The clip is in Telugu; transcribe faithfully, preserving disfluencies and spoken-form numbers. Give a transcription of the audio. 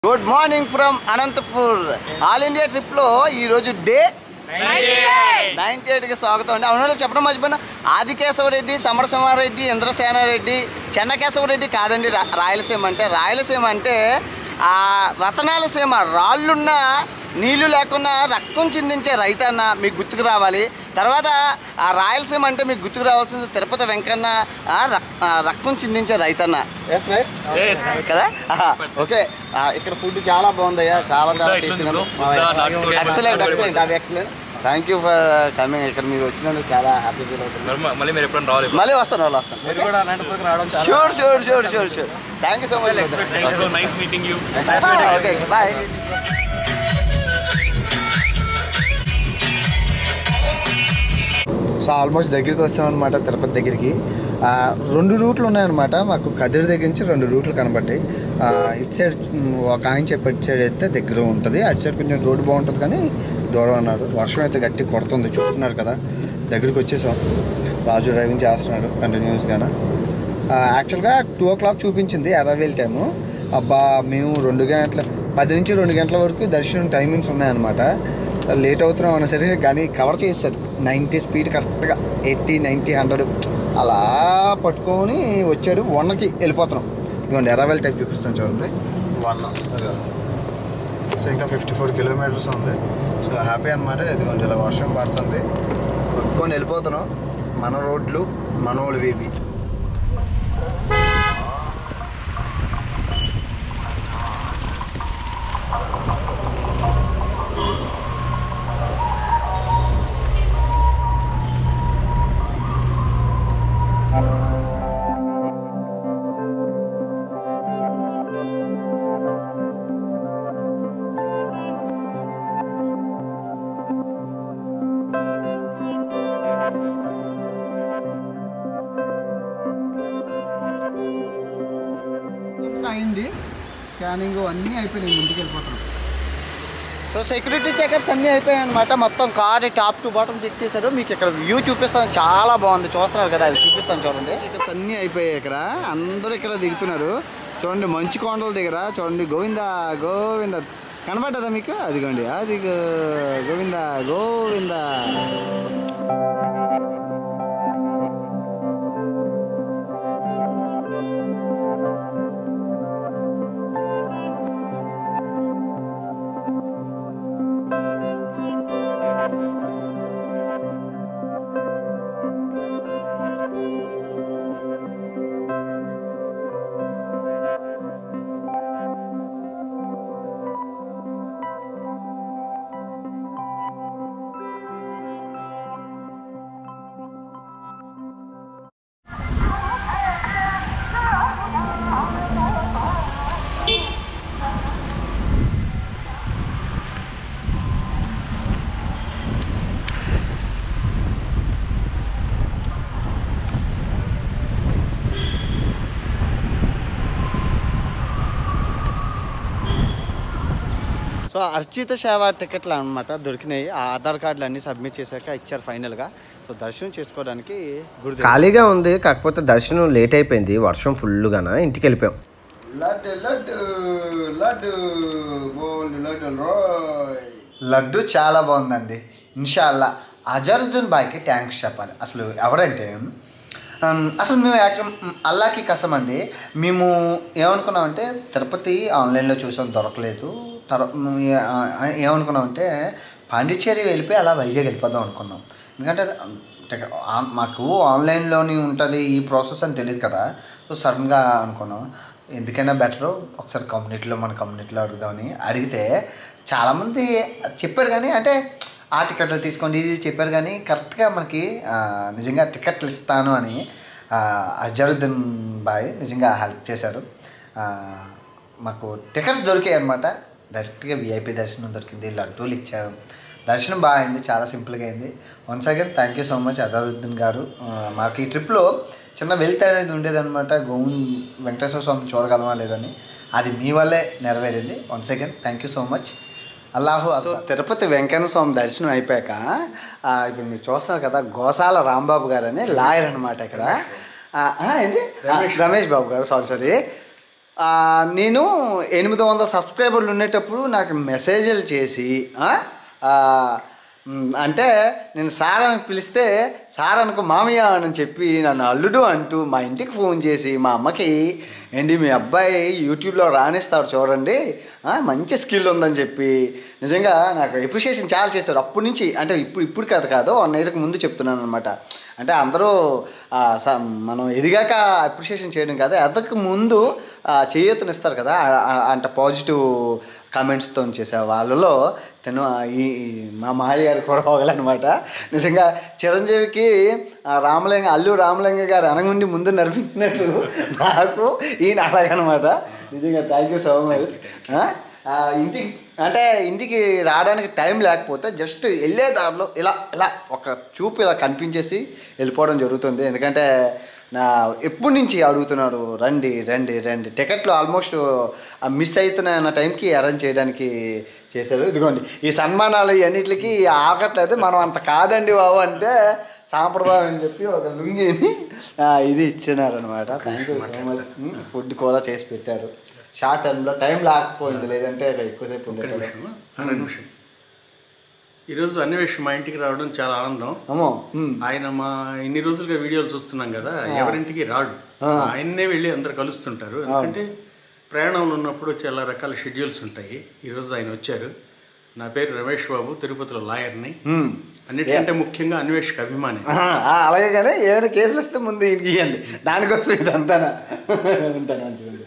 Good morning from Anantapur. All India trip లో ఈ రోజు డే నైన్టీ ఎయిట్ కి స్వాగతం అండి. అవును చెప్పడం మర్చిపోయినా, ఆదికేశవరెడ్డి, సమరసింహారెడ్డి, ఇంద్రసేనారెడ్డి, చెన్నకేశవరెడ్డి కాదండి. రాయలసీమ అంటే రాయలసీమ అంటే ఆ రతనాల సీమ, రాళ్ళున్న నీళ్లు లేకుండా రక్తం చిందించే రైతన్న మీకు గుర్తుకు రావాలి. తర్వాత ఆ రాయలసీమ అంటే మీకు గుర్తుకు రావాల్సింది తిరుపతి వెంకన్న, రక్తం చిందించే రైతన్న. ఎస్ రైట్ కదా? ఓకే, ఇక్కడ ఫుడ్ చాలా బాగుందయ్యా, చాలా చాలా టేస్టీగా. ఎక్సలెంట్ ఎక్సలెంట్ అవి excellent. Thank you for coming. ఇక్కడ మీరు వచ్చినందుకు చాలా హ్యాపీ ఫీల్ అవుతుంది. మళ్ళీ మీరు ఎప్పుడు రావాలి? మళ్ళీ వస్తాను వాళ్ళు వస్తాను. Sure sure sure sure sure thank you so much. Nice meeting you. Okay bye. So almost దగ్గరికి వస్తామన్నమాట, తిరుపతి దగ్గరికి. రెండు రూట్లు ఉన్నాయన్నమాట మాకు. కదిరి దగ్గర నుంచి రెండు రూట్లు కనబడ్డాయి. ఇటు సైడ్ ఒక ఆయన చెప్పి ఇటు సైడ్ అయితే దగ్గర ఉంటుంది, అటు సైడ్ కొంచెం రోడ్డు బాగుంటుంది కానీ దూరం అన్నారు. వర్షం అయితే గట్టి కొడుతుంది, చూస్తున్నారు కదా. దగ్గరికి వచ్చేసాం. రాజు డ్రైవింగ్ చేస్తున్నాడు కంటిన్యూస్గానే. యాక్చువల్గా టూ ఓ క్లాక్ చూపించింది అరైవల్ టైము. అబ్బా మేము రెండు గంటల పది నుంచి రెండు గంటల వరకు దర్శనం టైమింగ్స్ ఉన్నాయన్నమాట. లేట్ అవుతున్నాం అనేసరికి కానీ కవర్ చేస్తారు. నైంటీ స్పీడ్ కరెక్ట్గా ఎయిటీ నైంటీ హండ్రెడ్ అలా పట్టుకొని వచ్చాడు. వన్కి వెళ్ళిపోతున్నాం. ఇదిగోండి అరైవల్ టైప్ చూపిస్తాను చూడండి. వన్ సో ఇంకా ఫిఫ్టీ ఫోర్ కిలోమీటర్స్ ఉంది. సో హ్యాపీ అనమాట. ఇదిగోండి ఇలా వర్షం పడుతుంది, పట్టుకొని వెళ్ళిపోతున్నాం. మన రోడ్లు మనోళ్ళు వీవి. అయింది స్కానింగ్ అన్నీ అయిపోయినాయి, ముందుకు వెళ్ళిపోతున్నాం. సో సెక్యూరిటీ చెకప్స్ అన్నీ అయిపోయాయి అనమాట. మొత్తం car top to bottom check చేశారు. మీకు ఇక్కడ వ్యూ చూపిస్తాను, చాలా బాగుంది. చూస్తున్నారు కదా, అది చూపిస్తాను చూడండి. చెకప్స్ అన్నీ అయిపోయాయి. ఇక్కడ అందరూ ఇక్కడ దిగుతున్నారు చూడండి. మంచు కొండల దగ్గర చూడండి. గోవిందా గోవింద కనబడ్డదా మీకు? అదిగోండి, అది గోవిందా గోవిందా. సో అర్చిత సేవ టికెట్లు అనమాట దొరికినాయి. ఆ ఆధార్ కార్డులు అన్నీ సబ్మిట్ చేశాక ఇచ్చారు ఫైనల్గా. సో దర్శనం చేసుకోవడానికి గుడి ఖాళీగా ఉంది, కాకపోతే దర్శనం లేట్ అయిపోయింది. వర్షం ఫుల్గాన ఇంటికి వెళ్ళిపోయాం. లడ్డు లడ్డు లడ్డు లడ్డు లడ్డు చాలా బాగుందండి. ఇన్షాల్లా అజరుద్దీన్ బాయ్కి థ్యాంక్స్ చెప్పాలి. అసలు ఎవరంటే అసలు మేము అల్లాకి కసం అండి. మేము ఏమనుకున్నామంటే తిరుపతి ఆన్లైన్లో చూసాం, దొరకలేదు. తర్వాత ఏమనుకున్నామంటే పాండిచ్చేరి వెళ్ళిపోయి అలా వైజాగ్ వెళ్ళిపోదాం అనుకున్నాం. ఎందుకంటే మాకు ఆన్లైన్లోని ఉంటుంది ఈ ప్రాసెస్ అని తెలియదు కదా. సో సడన్గా అనుకున్నాం ఎందుకైనా బెటరు ఒకసారి కమ్యూనిటీలో మన కమ్యూనిటీలో అడుగుదామని అడిగితే చాలామంది చెప్పారు. కానీ అంటే ఆ టికెట్లు తీసుకోండి ఇది చెప్పారు, కానీ కరెక్ట్గా మనకి నిజంగా టికెట్లు ఇస్తాను అని అజరుద్దీన్ బాయ్ నిజంగా హెల్ప్ చేశారు. మాకు టికెట్స్ దొరికాయి అనమాట. డైరెక్ట్గా విఐపి దర్శనం దొరికింది, లడ్డూలు ఇచ్చారు. దర్శనం బాగా అయింది, చాలా సింపుల్గా అయింది. Once again thank you so much Azharuddin garu. మాకు ఈ ట్రిప్లో చిన్న వెల్త్ అనేది ఉండేదన్నమాట. గోవింద్ వెంకటేశ్వర స్వామిని చూడగలమా లేదని, అది మీ వల్లే నెరవేరింది. Once again thank you so much. అల్లాహు. సో తిరుపతి వెంకన్న స్వామి దర్శనం అయిపోయాక ఇప్పుడు మీరు చూస్తున్నారు కదా, గోసాల రాంబాబు గారు అని లాయర్ అనమాట ఇక్కడ. ఏంటి రమేష్ బాబు గారు, సారీ సారీ నేను ఎనిమిది వందల సబ్స్క్రైబర్లు ఉండేటప్పుడు నాకు మెసేజ్లు చేసి అంటే నేను సార్ అని పిలిస్తే సార్ అనుకో మామయ్య అని చెప్పి నన్ను అల్లుడు అంటూ మా ఇంటికి ఫోన్ చేసి మా అమ్మకి ఏంటి మీ అబ్బాయి యూట్యూబ్లో రాణిస్తాడు చూడండి మంచి స్కిల్ ఉందని చెప్పి నిజంగా నాకు అప్రిషియేషన్ చాలా చేశారు అప్పటి నుంచి. అంటే ఇప్పుడు ఇప్పుడు కథ కాదు వన్ ఇయర్కి ముందు చెప్తున్నాను అనమాట. అంటే అందరూ మనం ఎదిగాక అప్రిషియేషన్ చేయడం కాదు, ఎదక ముందు చేయూతనిస్తారు కదా, అంటే పాజిటివ్ కామెంట్స్తో చేసే వాళ్ళలో తను ఈ మా మాయ గారు కూడా పోగలనమాట. నిజంగా చిరంజీవికి రామలింగ అల్లు రామలింగ గారు అనగుండి ముందు నడిపించినట్టు నాకు ఈయన అలాగనమాట. నిజంగా థ్యాంక్ యూ సో మచ్. ఇంటికి అంటే ఇంటికి రావడానికి టైం లేకపోతే జస్ట్ వెళ్ళే దారిలో ఇలా ఇలా ఒక చూపు ఇలా కనిపించేసి వెళ్ళిపోవడం జరుగుతుంది. ఎందుకంటే నా ఎప్పటి నుంచి అడుగుతున్నారు రండి రండి రండి, టికెట్లు ఆల్మోస్ట్ మిస్ అవుతున్న టైంకి అరేంజ్ చేయడానికి చేశారు. ఇదిగోండి ఈ సన్మానాలు ఇవన్నిటికి ఆగట్లేదు, మనం అంత కాదండి బాబు అంటే సాంప్రదాయం అని చెప్పి ఒక లుంగిని ఇది ఇచ్చినారనమాట. Thank you so much. Food కూడా చేసి పెట్టారు షార్ట్ టైంలో, టైం లేకపోయింది లేదంటే ఎక్కువసేపు ఉండేది. నిమిషం ఈరోజు అన్వేష్ మా ఇంటికి రావడం చాలా ఆనందం. ఆయన మా ఇన్ని రోజులుగా వీడియోలు చూస్తున్నాం కదా, ఎవరింటికి రాడు, ఆయన్నే వెళ్ళి అందరు కలుస్తుంటారు. ఎందుకంటే ప్రయాణంలో ఉన్నప్పుడు చాలా రకాల షెడ్యూల్స్ ఉంటాయి. ఈరోజు ఆయన వచ్చారు. నా పేరు రమేష్ బాబు, తిరుపతిలో లాయర్ని. అన్నిటికంటే ముఖ్యంగా అన్వేష్కి అభిమాని. అలాగే కానీ ఏమైనా కేసులు వస్తే ముందు ఇంటికి ఇవ్వండి, దానికోసం ఇదంతా ఉంటాను.